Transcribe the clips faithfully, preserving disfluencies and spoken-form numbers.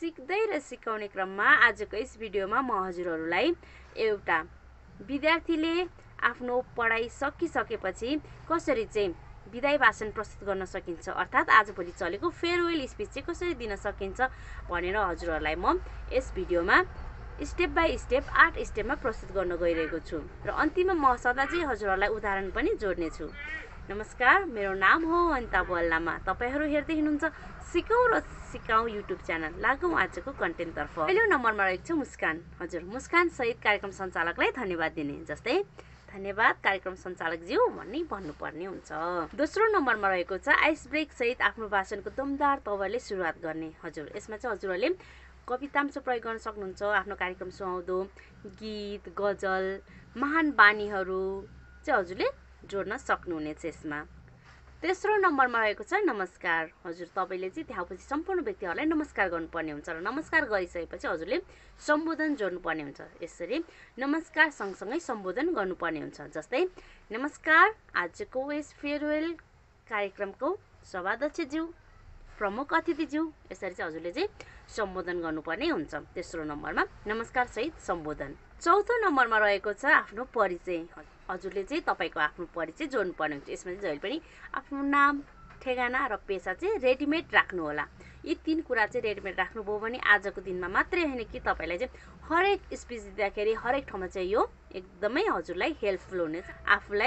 सिक्दै र सिकाउने क्रममा आजको यस भिडियोमा म हजुरहरूलाई एउटा विद्यार्थीले आफ्नो पढाइ सकिसकेपछि कसरी चाहिँ विदाई भाषण प्रस्तुत गर्न सकिन्छ अर्थात् आजभोलि चलेको फेयरवेल स्पिच चाहिँ कसरी दिन सकिन्छ भनेर हजुरहरूलाई म यस भिडियोमा स्टेप बाई स्टेप आठ स्टेपमा प्रस्तुत गर्न गइरहेको छु र अन्तिममा म सदा चाहिँ हजुरहरूलाई उदाहरण पनि जोड्ने छु। नमस्कार, मेरो नाम हो अनिता बल्लामा। तपाईहरू हेर्दै हुनुहुन्छ सिकाउँ र सिकाउँ युट्युब च्यानल। लागौँ आजको कन्टेन्टतर्फ। पहिलो नम्बरमा रहेको छ मुस्कान। हजुर, मुस्कान सहित कार्यक्रम सञ्चालकलाई धन्यवाद दिने, जस्तै धन्यवाद कार्यक्रम सञ्चालकज्यू भन्ने भन्नुपर्ने हुन्छ। दोस्रो नम्बरमा रहेको छ आइस ब्रेक सहित आफ्नो भाषणको दमदार तवरले सुरुवात गर्ने। हजुर, यसमा चाहिँ हजुरहरूले कवितांश प्रयोग गर्न सक्नुहुन्छ। आफ्नो कार्यक्रम सुहाउँदो गीत, गजल, महान बानीहरू चाहिँ हजुरले जोड्न सक्नुहुनेछ यसमा। तेस्रो नम्बरमा रहेको छ नमस्कार। हजुर, तपाईँले चाहिँ त्यहाँ पछि सम्पूर्ण व्यक्तिहरूलाई नमस्कार गर्नुपर्ने हुन्छ र नमस्कार गरिसकेपछि हजुरले सम्बोधन जोड्नुपर्ने हुन्छ। यसरी नमस्कार सँगसँगै सम्बोधन गर्नुपर्ने हुन्छ। जस्तै नमस्कार, आजको यस फेयरवेल कार्यक्रमको सभाध्यक्षज्यू, प्रमुख अतिथिज्यू, यसरी चाहिँ हजुरले चाहिँ सम्बोधन गर्नुपर्ने हुन्छ। तेस्रो नम्बरमा नमस्कार सहित सम्बोधन। चौथो नम्बरमा रहेको छ आफ्नो परिचय। हजुरले चाहिँ तपाईँको आफ्नो परिचय जोड्नुपर्ने हुन्छ। यसमा चाहिँ जहिले पनि आफ्नो नाम, ठेगाना र पेसा चाहिँ रेडिमेड राख्नु होला। यी तीन कुरा चाहिँ रेडिमेड राख्नुभयो भने आजको दिनमा मात्रै होइन कि तपाईँलाई चाहिँ हरेक स्पिच दिँदाखेरि हरेक ठाउँमा चाहिँ यो एकदमै हजुरलाई हेल्पफुल हुनेछ आफूलाई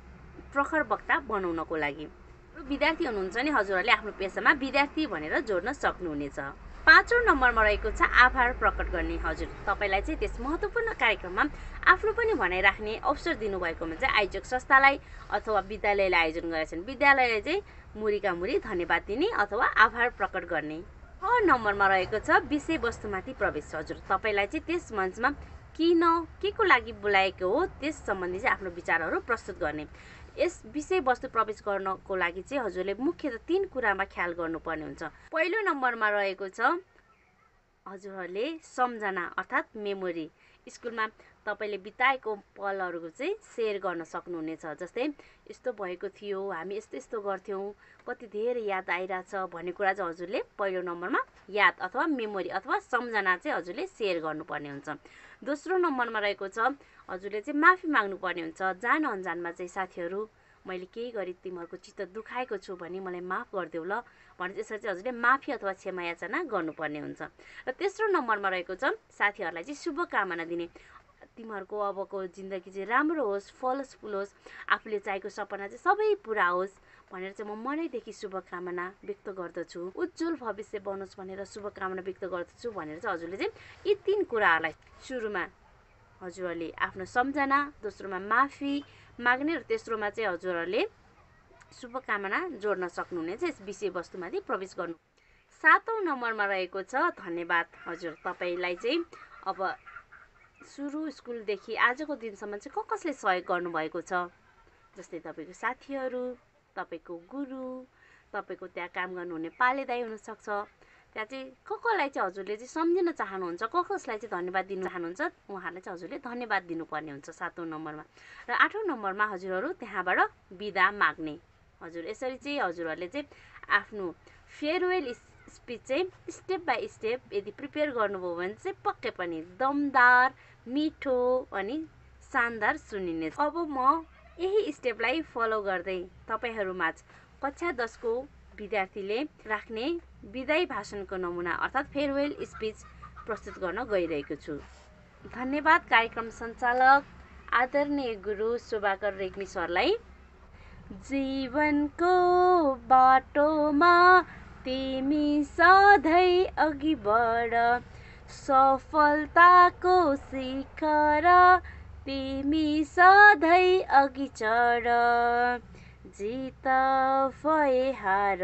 प्रखर वक्ता बनाउनको लागि। विद्यार्थी हुनुहुन्छ नि हजुरहरूले आफ्नो पेसामा विद्यार्थी भनेर जोड्न सक्नुहुनेछ। पाँचौं नम्बरमा रहेको छ आभार प्रकट गर्ने। हजुर, तपाईँलाई चाहिँ त्यस महत्त्वपूर्ण कार्यक्रममा आफ्नो पनि भनाइ राख्ने अवसर दिनुभएकोमा चाहिँ आयोजक संस्थालाई अथवा विद्यालयले आयोजन गरेका छन् विद्यालयले चाहिँ मुरीका मुरी धन्यवाद दिने अथवा आभार प्रकट गर्ने। छ नम्बरमा रहेको छ विषयवस्तुमाथि प्रवेश। हजुर, तपाईँलाई चाहिँ त्यस मञ्चमा किन, के को लागि बोलाएको हो त्यस सम्बन्धी चाहिँ आफ्नो विचारहरू प्रस्तुत गर्ने। यस विषयवस्तु प्रवेश गर्नको लागि चाहिँ हजुरले मुख्यतः तीन कुरामा ख्याल गर्नुपर्ने हुन्छ। पहिलो नम्बरमा रहेको छ हजुरहरूले सम्झना अर्थात् मेमोरी। स्कुलमा तपाईँले बिताएको पलहरूको चाहिँ सेयर गर्न सक्नुहुनेछ। जस्तै यस्तो भएको थियो, हामी यस्तो यस्तो गर्थ्यौँ, कति धेरै याद आइरहेछ भन्ने कुरा चाहिँ हजुरले पहिलो नम्बरमा याद अथवा मेमोरी अथवा सम्झना चाहिँ हजुरले सेयर गर्नुपर्ने हुन्छ। दोस्रो नम्बरमा रहेको छ हजुरले चाहिँ माफी माग्नुपर्ने हुन्छ। जान अनजानमा चाहिँ साथीहरू मैले केही गरी तिमीहरूको चित्त दुखाएको छु भने मलाई माफ गरिदेऊ ल भने त्यसरी चाहिँ हजुरले माफी अथवा क्षमा याचना गर्नुपर्ने हुन्छ। र तेस्रो नम्बरमा रहेको छ साथीहरूलाई चाहिँ शुभकामना दिने। तिमीहरूको अबको जिन्दगी चाहिँ राम्रो होस्, फलोस् फुलोस्, आफूले चाहेको सपना चाहिँ सबै पुरा होस् भनेर चाहिँ म मनैदेखि शुभकामना व्यक्त गर्दछु। उज्जवल भविष्य बनोस् भनेर शुभकामना व्यक्त गर्दछु भनेर चाहिँ हजुरले चाहिँ यी तीन कुराहरूलाई सुरुमा हजुरहरूले आफ्नो सम्झना, दोस्रोमा माफी माग्ने र तेस्रोमा चाहिँ हजुरहरूले शुभकामना जोड्न सक्नुहुनेछ यस विषयवस्तुमाथि प्रवेश गर्नु। सातौं नम्बरमा रहेको छ धन्यवाद। हजुर, तपाईँलाई चाहिँ अब सुरु स्कुलदेखि आजको दिनसम्म चाहिँ क कसले सहयोग गर्नुभएको छ, जस्तै तपाईँको साथीहरू, तपाईँको गुरु, तपाईँको त्यहाँ काम गर्नुहुने पालेदाई हुनसक्छ। त्यहाँ चाहिँ क कसलाई चाहिँ हजुरले चाहिँ सम्झिन चाहनुहुन्छ, क कसलाई चाहिँ धन्यवाद दिनु चाहनुहुन्छ, उहाँहरूलाई चाहिँ हजुरले धन्यवाद दिनुपर्ने हुन्छ सातौं नम्बरमा। र आठौं नम्बरमा हजुरहरू त्यहाँबाट बिदा माग्ने। हजुर, यसरी चाहिँ हजुरहरूले चाहिँ आफ्नो फेयरवेल स्पिच चाहिँ स्टेप बाई स्टेप यदि प्रिपेयर गर्नुभयो भने चाहिँ पक्कै पनि दमदार, मिठो अनि शानदार सुनिनेछ। अब म यही स्टेपलाई फलो गर्दै तपाईँहरूमाझ कक्षा दसको विद्यार्थीले राख्ने विदाई भाषणको नमुना अर्थात् फेयरवेल स्पिच प्रस्तुत गर्न गइरहेको छु। धन्यवाद कार्यक्रम सञ्चालक आदरणीय गुरु शोभाकर रेग्मी सरलाई। जीवनको बाटोमा तिमी सधैँ अघि बढ, सफलताको शिखर तिमी सधैँ अघि चढ, जित भए हार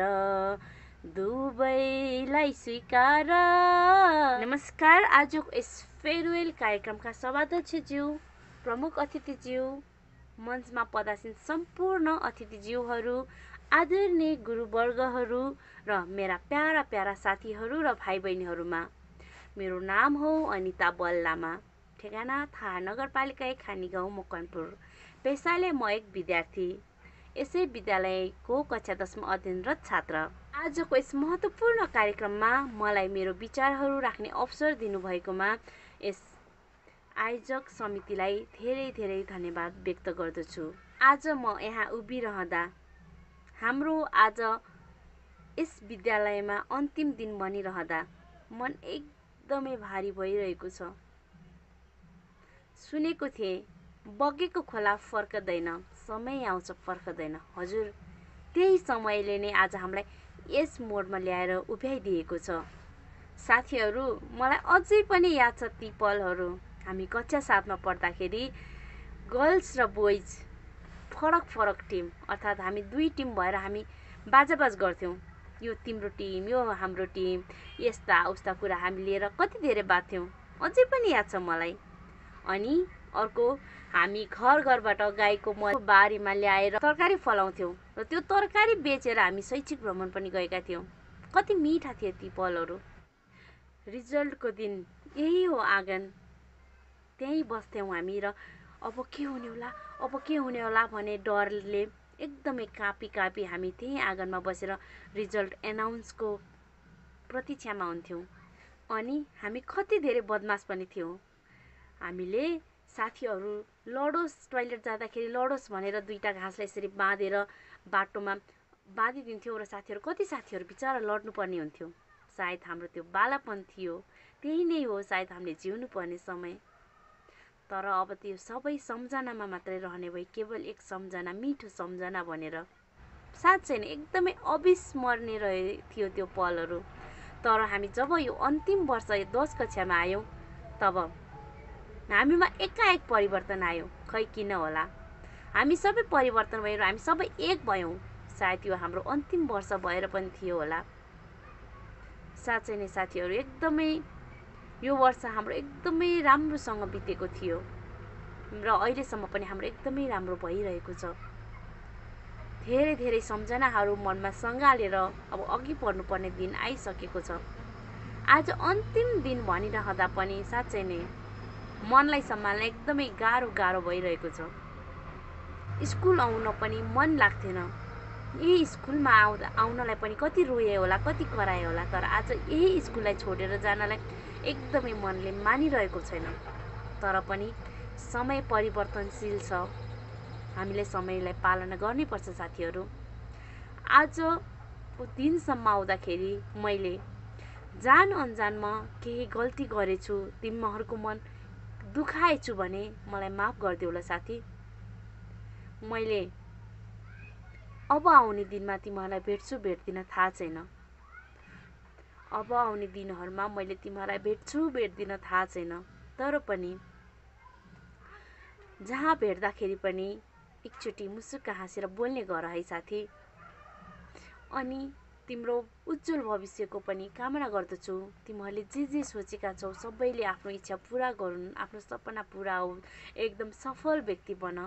दुवैलाई स्वीकार। नमस्कार, आजको यस फेयरवेल कार्यक्रमका सभाध्यक्षज्यू, प्रमुख अतिथिज्यू, मञ्चमा पदासीन सम्पूर्ण अतिथिज्यूहरू, आदरणीय गुरुवर्गहरू र मेरा प्यारा प्यारा साथीहरू र भाइ बहिनीहरूमा मेरो नाम हो अनिता बल्लामा। ठेगाना थाहा नगरपालिका एक खानी गाउँ मकनपुर। पेसाले म एक विद्यार्थी। यसै विद्यालयको कक्षा दसमा अध्ययनरत छात्र। आजको यस महत्त्वपूर्ण कार्यक्रममा मलाई मेरो विचारहरू राख्ने अवसर दिनुभएकोमा यस आयोजक समितिलाई धेरै धेरै धन्यवाद व्यक्त गर्दछु। आज म यहाँ उभिरहँदा हाम्रो आज यस विद्यालयमा अन्तिम दिन बनिरहँदा मन एकदमै भारी भइरहेको छ। सुनेको थिएँ बगेको खोला फर्कदैन, समय आउँछ फर्कदैन। हजुर, त्यही समयले नै आज हामीलाई यस मोडमा ल्याएर उभ्याइदिएको छ। साथीहरू, मलाई अझै पनि याद छ ती पलहरू। हामी कक्षा सातमा पढ्दाखेरि गर्ल्स र बोइज फरक फरक टिम, अर्थात् हामी दुई टिम भएर हामी बाजाबाज गर्थ्यौँ। यो तिम्रो टिम, यो हाम्रो टिम, यस्ता उस्ता कुरा हामी लिएर कति धेरै बाँध्थ्यौँ, अझै पनि याद छ मलाई। अनि अर्को, हामी घर घरबाट गाईको मल बारीमा ल्याएर तरकारी फलाउँथ्यौँ र त्यो तरकारी बेचेर हामी शैक्षिक भ्रमण पनि गएका थियौँ। कति मिठा थिए ती पलहरू। रिजल्टको दिन यही हो आँगन, त्यहीँ बस्थ्यौँ हामी र अब के हुने होला अब के हुने होला भने डरले एकदमै कापी कापी हामी त्यही आँगनमा बसेर रिजल्ट एनाउन्सको प्रतीक्षामा हुन्थ्यौँ। अनि हामी कति धेरै बदमास पनि थियौँ। हामीले साथीहरू लडोस्, टोइलेट जाँदाखेरि लडोस् भनेर दुईटा घाँसलाई यसरी बाँधेर बाटोमा बाँधिदिन्थ्यौँ र साथीहरू कति साथीहरू बिचरा लड्नुपर्ने हुन्थ्यो। सायद हाम्रो त्यो बालापन थियो, त्यही नै हो सायद हामीले जिउनु पर्ने समय। तर अब त्यो सबै सम्झनामा मात्रै रहने भई केवल एक सम्झना, मिठो सम्झना भनेर। साँच्चै नै एकदमै अविस्मरणीय रहे थियो त्यो पलहरू। तर हामी जब यो अन्तिम वर्ष दस कक्षामा आयौँ तब हामीमा एकाएक परिवर्तन आयो। खै किन होला, हामी सबै परिवर्तन भएर हामी सबै एक भयौँ। सायद यो हाम्रो अन्तिम वर्ष भएर पनि थियो होला। साँच्चै नै साथीहरू, एकदमै यो वर्ष हाम्रो एकदमै राम्रोसँग बितेको थियो र अहिलेसम्म पनि हाम्रो एकदमै राम्रो भइरहेको छ। धेरै धेरै सम्झनाहरू मनमा सँगालेर अब अघि बढ्नुपर्ने दिन आइसकेको छ। आज अन्तिम दिन भनिरहँदा पनि साँच्चै नै मनलाई सम्हाल्न एकदमै गाह्रो गाह्रो भइरहेको छ। स्कुल आउन पनि मन लाग्थेन। यही स्कुलमा आउँदा आउनलाई पनि कति रोए होला, कति कराए होला। तर आज यही स्कुललाई छोडेर जानलाई एकदमै मनले मानिरहेको छैन। तर पनि समय परिवर्तनशील छ, हामीले समयलाई पालना गर्नुपर्छ साथीहरू। आजको दिनसम्म आउँदाखेरि मैले जान अनजानमा केही गल्ती गरेछु, तिमीहरूको मन दुखाएछु भने मलाई माफ गरिदेऊ ल साथी। मैले अब आउने दिनमा तिमीहरूलाई भेट्छु भेट्दिन थाहा छैन। अब आउने दिनहरूमा मैले तिमीहरूलाई भेट्छु भेट्दिन थाहा छैन। तर पनि जहाँ भेट्दाखेरि पनि एकचोटि मुसुक्क हाँसेर बोल्ने गर है साथी। अनि तिम्रो उज्जवल भविष्यको पनि कामना गर्दछु। तिमीहरूले जे जे सोचेका छौ सबैले आफ्नो इच्छा पुरा गरून्, आफ्नो सपना पुरा होस्, एकदम सफल व्यक्ति बन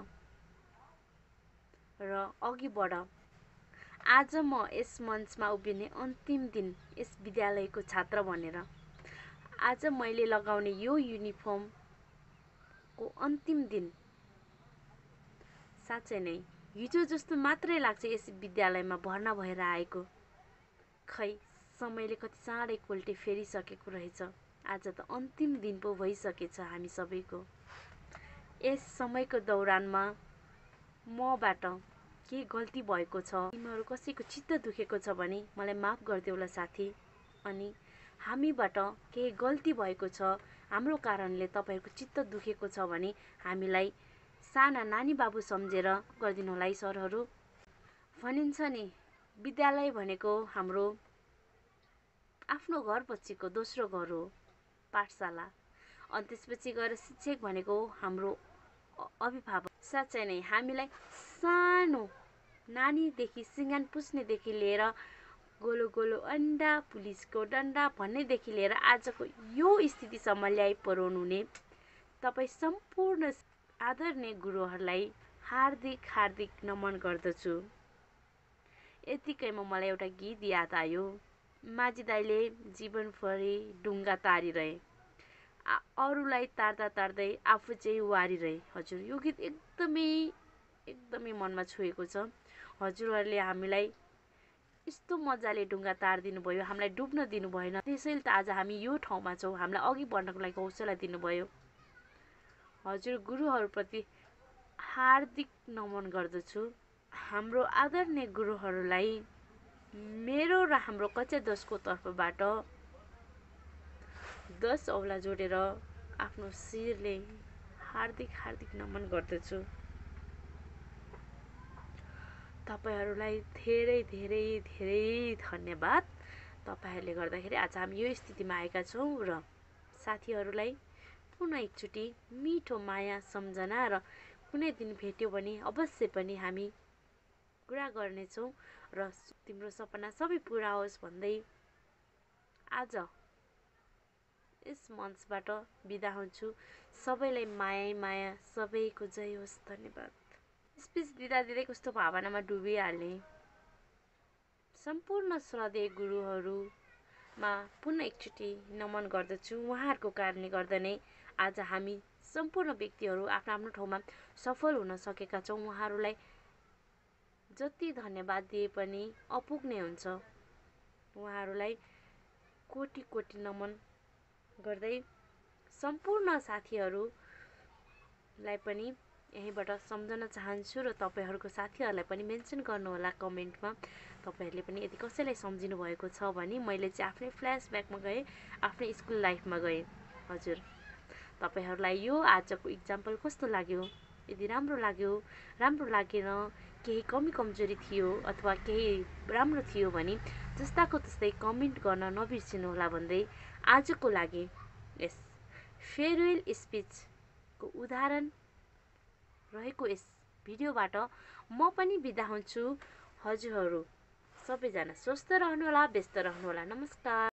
र अघि बढ। आज म यस मञ्चमा उभिने अन्तिम दिन यस विद्यालयको छात्र भनेर, आज मैले लगाउने यो युनिफर्मको अन्तिम दिन साँच्चै नै हिजो जस्तो मात्रै लाग्छ यस विद्यालयमा भर्ना भएर आएको। खै समयले कति चाँडै कोल्टे फेरिसकेको रहेछ। आज त अन्तिम दिन पो भइसकेछ हामी सबैको। यस समयको दौरानमा मबाट के गल्ती भएको छ, तिमीहरू कसैको चित्त दुखेको छ भने मलाई माफ गरिदेऊ ल साथी। अनि हामीबाट केही गल्ती भएको छ, हाम्रो कारणले तपाईँहरूको चित्त दुखेको छ भने हामीलाई साना नानी बाबु सम्झेर गरिदिनु होला है सरहरू। भनिन्छ नि, विद्यालय भनेको हाम्रो आफ्नो घरपछिको दोस्रो घर हो, पाठशाला। अनि त्यसपछि गएर शिक्षक भनेको हाम्रो अभिभावक। साँच्चै नै हामीलाई सानो नानीदेखि सिँगान पुस्नेदेखि लिएर गोलो गोलो अन्डा, पुलिसको डन्डा भन्नेदेखि लिएर आजको यो स्थितिसम्म ल्याइ पुर्याउनु हुने तपाईँ सम्पूर्ण आदरणीय गुरुहरूलाई हार्दिक हार्दिक नमन गर्दछु। यतिकैमा मलाई एउटा गीत याद आयो। माझी दाइले जीवनभरि ढुङ्गा तारिरहे, अरूलाई तार्दा तार्दै आफू चाहिँ वारिरहे। हजुर, यो गीत एकदमै एकदमै मनमा छुएको छ। हजुरहरूले हामीलाई यस्तो मजाले ढुङ्गा तारिदिनु भयो, हामीलाई डुब्न दिनु भएन। त्यसैले त आज हामी यो ठाउँमा छौँ, हामीलाई अघि बढ्नको लागि हौसला दिनुभयो। हजुर गुरुहरूप्रति हार्दिक नमन गर्दछु। हाम्रो आदरणीय गुरुहरूलाई मेरो र हाम्रो कक्षा दसको तर्फबाट दस औला जोडेर आफ्नो शिरले हार्दिक हार्दिक नमन गर्दछु। तपाईहरूलाई धेरै धेरै धेरै धन्यवाद। तपाईहरूले गर्दाखेरि आज हामी यो स्थितिमा आएका छौँ र साथीहरूलाई पुनः एकचोटि मिठो माया सम्झना र कुनै दिन भेट्यो भने अवश्य पनि हामी कुरा गर्नेछौँ र तिम्रो सपना सबै पुरा होस् भन्दै आज यस मञ्चबाट बिदा हुन्छु। सबैलाई माया माया, सबैको जय होस्। धन्यवाद। स्पिच दिँदा दिँदै कस्तो भावनामा डुबिहाल्ने। सम्पूर्ण श्रद्धेय गुरुहरूमा पुनः एकचोटि नमन गर्दछु। उहाँहरूको कारणले गर्दा नै आज हामी सम्पूर्ण व्यक्तिहरू आफ्नो आफ्नो ठाउँमा सफल हुन सकेका छौँ। उहाँहरूलाई जति धन्यवाद दिए पनि अपुग्ने हुन्छ। उहाँहरूलाई कोटि कोटि नमन गर्दै सम्पूर्ण साथीहरूलाई पनि यहीँबाट सम्झन चाहन्छु र तपाईँहरूको साथीहरूलाई पनि मेन्सन गर्नुहोला कमेन्टमा। तपाईँहरूले पनि यदि कसैलाई सम्झिनु भएको छ भने मैले चाहिँ आफ्नै फ्ल्यासब्याकमा गएँ, आफ्नै स्कुल लाइफमा गएँ। हजुर तपाईँहरूलाई यो आजको इक्जाम्पल कस्तो लाग्यो? यदि राम्रो लाग्यो, राम्रो लागेन, केही कमी कमजोरी थियो अथवा केही राम्रो थियो भने जस्ताको त्यस्तै कमेन्ट गर्न नबिर्सिनुहोला भन्दै आजको लागि यस फेयरवेल स्पिचको उदाहरण रहेको यस भिडियोबाट म पनि बिदा हुन्छु। हजुरहरू सबैजना स्वस्थ रहनुहोला, व्यस्त रहनुहोला। नमस्कार।